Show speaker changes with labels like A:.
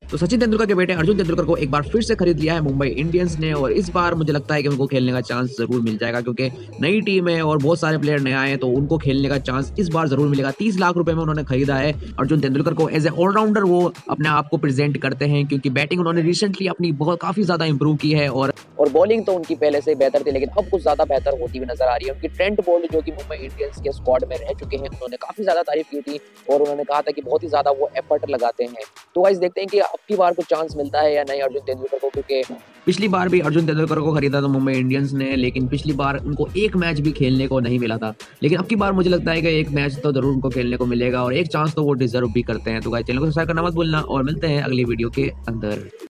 A: तो सचिन तेंदुलकर के बेटे अर्जुन तेंदुलकर को एक बार फिर से खरीद लिया है मुंबई इंडियंस ने और इस बार मुझे लगता है कि उनको खेलने का चांस ज़रूर मिल जाएगा क्योंकि नई टीम है और बहुत सारे प्लेयर नए आए हैं तो उनको खेलने का चांस इस बार ज़रूर मिलेगा। 30 लाख रुपए में उन्होंने खरीदा है अर्जुन तेंदुलकर को एज़ ए ऑलराउंडर वो अपने आप को प्रेज़ेंट करते हैं क्योंकि बैटिंग उन्होंने रिसेंटली अपनी बहुत काफ़ी ज़्यादा इंप्रूव की है और बॉलिंग तो उनकी पहले से बेहतर थी लेकिन अब कुछ ज़्यादा बेहतर होती हुई नज़र आ रही है। उनकी ट्रेंट बोल्ट जो कि मुंबई इंडियंस के स्क्वाड में रह चुके हैं, उन्होंने काफ़ी ज़्यादा तारीफ़ की थी और उन्होंने कहा था कि बहुत ही ज़्यादा वो एफर्ट लगाते हैं। तो गाइस देखते हैं कि अब की बार कुछ चांस मिलता है या नहीं अर्जुन तेंदुलकर को, क्योंकि पिछली बार भी अर्जुन तेंदुलकर को खरीदा था मुंबई इंडियंस ने लेकिन पिछली बार उनको एक मैच भी खेलने को नहीं मिला था। लेकिन अब की बार मुझे लगता है कि एक मैच तो ज़रूर उनको खेलने को मिलेगा और एक चांस तो वो डिज़र्व भी करते हैं। तो गाइस चैनल को सब्सक्राइब करना मत भूलना और मिलते हैं अगली वीडियो के अंदर।